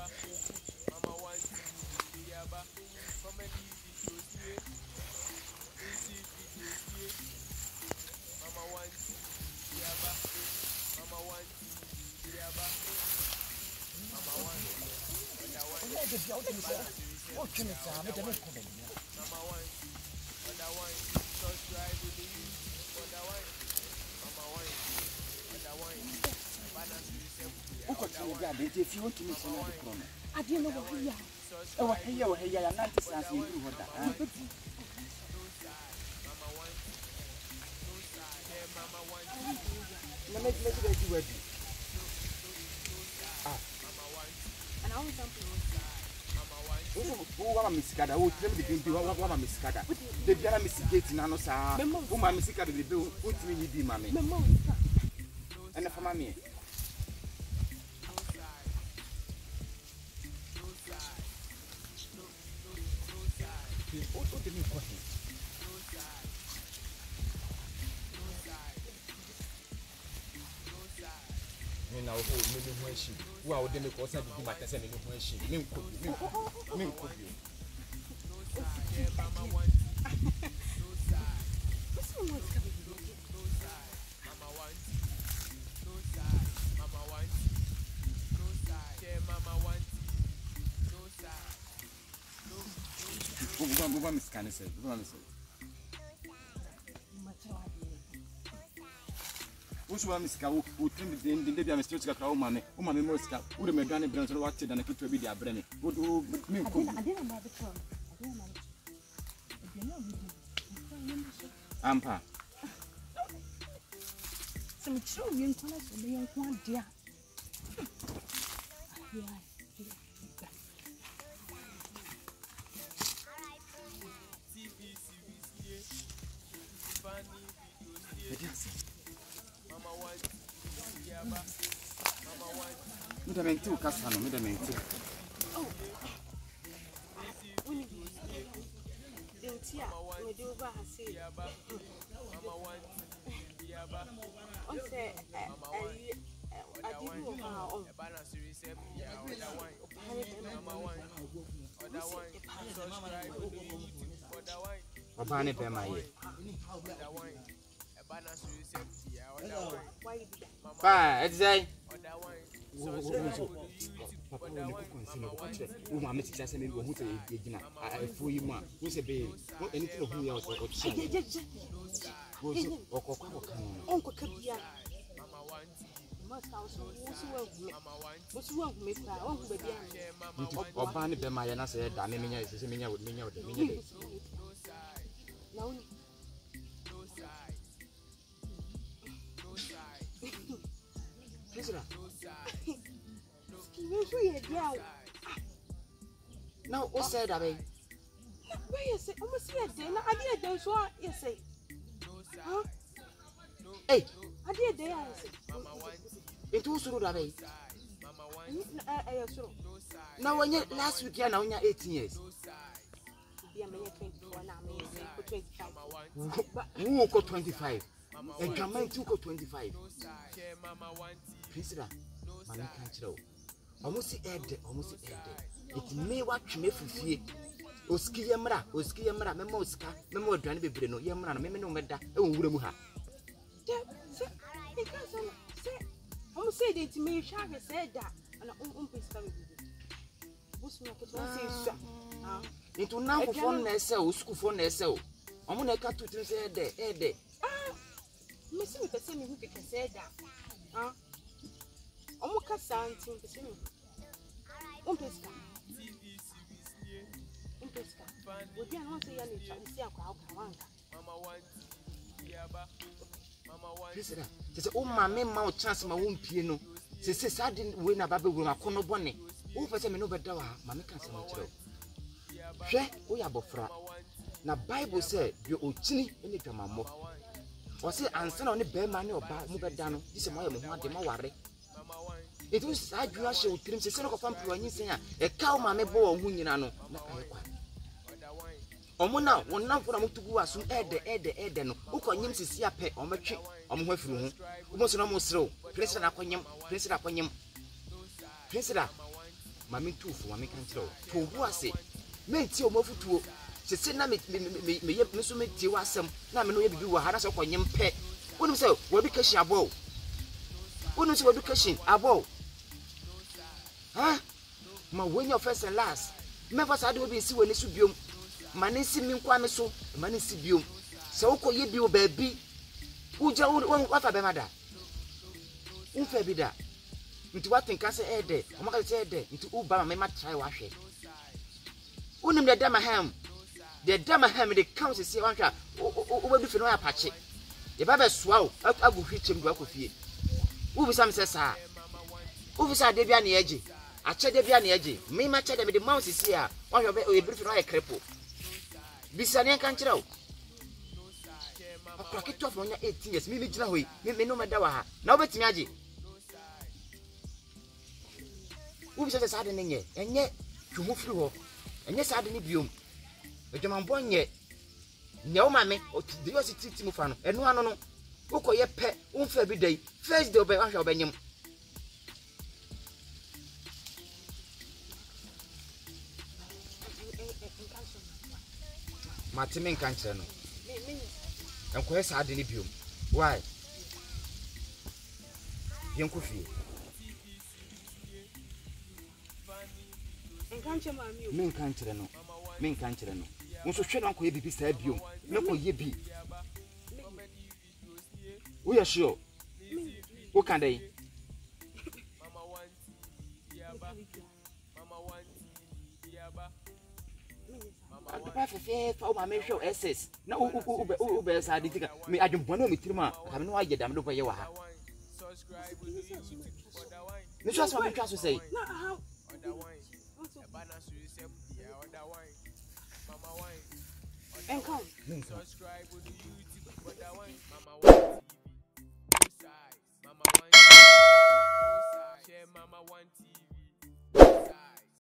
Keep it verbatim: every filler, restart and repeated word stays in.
If you want to miss another corner, I didn't know what we are. Oh, here, oh, here, I'm not asking you what that. Let me let you ready. Ah, and I want something. Who are Miss Cada? Who tell me the baby? What are Miss Cada? The Biara Miss Gates, Nano, sir. Who my Miss Cada will do? What will you be, mammy? And for mammy. What do you mean? Now, maybe when she, well, then of course, I did my test and when she, Mim could be, Mim could be. Move on, Miss Canis. Move on, which one is Cow who trimmed the Indian Mister Cow Mammy, whom I most got, would have done a branch or watched and I could be their brain. Would you mean? I didn't know the trouble. Ampa. Some true young fellows will be on one dear. Me da menti o casano, me da menti. Oh. Uni. Eu tia, me deu ba assim. Mama want. Yaba. On say eh eh adiwo ha on. Balance receipt ya oda wine. Mama wine. Oda wine. Subscribe to YouTube oda wine. Papa ne be ma ye. Oda wine. Balance receipt ya oda wine. Pa, edzai. Oda wine. Papa will never consider who my message has sent me who say Gina. I fool you, ma. Who say, babe, what anything of who else or something. Or Coco, Uncle Capia. Mamma wants must also what's wrong with my own baby. Or Barney Bemayana said, Damina is a minion with me out the minute. No, now, what said I mean? Where is it? Almost here, then I did those one, you say. Huh? Hey, I did there. It was true that way. Now, when you last week, you're now eighteen years. Who got twenty-five? And come on, two got twenty-five. Priscilla, I can't tell. Almost aired, almost aired. It may watch me for fear. Oski Yamra, Oski Yamra, Memoska, Memo Dranby Breno, Yamra, Memino Meda, and Wuramuha. Almost said it to me, Shaggy said that, and I won't be studying. What's not to say? Into now for Nessel, school for Nessel. I'm going to cut to say there, eh, there. Ah, Miss me the same who can say that. Ah, I'm going to sound to the same. Umpesca. Umpesca. Would you not say any chance? See, Mama wants Yaba. Mama wants. There's a my main mouth chance my own piano. She says I didn't win a baby with a corner bonnet. Who was a man over there? Mamma can't say much. Share, we are bofra. Now, Bible said, you ochini any tamamo. Was it answer on the bear money or bar Mubadano? This is my own worry. It was I do actually trim the son of a singer, a cow mamma bore Munano. Omona, one now for a to go as soon as the air the Eden, who can use his yape or match on my room. Who was almost slow. Place it upon him, place it upon him. Place it up. mami tufu mami kanchiro to hu ase me nti o mafutuo sese na me me me me so me tie wasem na me no ye bibi wa ha na so kwanyem pe wonu se wo education abo wonu se wo education abo ha ma when your first and last me fa sa de obi si woni so biom ma ne si mi nkwa me so ma ne si biom se wo koye bio ba bi uja won wafa be mada unfa bi da nti watenka se ede o maka se ede nti uba ma me ma try wa hwe unim de dama ham de dama ham de count se wan hwa o ba du fe no ya pache de ba be soa o agu hwichem do akofie ubi sam se sa ubi sa de bia na eje ache de bia na eje me ma che de me de mouse si a wan hwa be o ebiri fe no ya krepo bisane kan kire o akwa keto for nya eighteen years me me gina hoyi me me no meda wa ha na obetimi age ubi se sa de nenye enye twumu firi ho enye sa de ne biom edwamambo nye nye o mame o de yo si titi mu fa no enu ano no ukoye pe unfa bi dai first day obe ahwa obenyem matime nkan kire no enko ye sa de ne biom why yenko fie enkan kire mami o me nkan kire no me nkan kire no nso hwe na ko ye bibi sa biom me ko ye bi we are sure who can they mama want yaba mama want yaba mama want fa fa o ma me hwe ss na u u u u be sa de tika me adwonbona o metirima ka me no aye dam do ye wa ha me trust me trust say na how other wine balance yourself the other wine mama wine enkan subscribe to the YouTube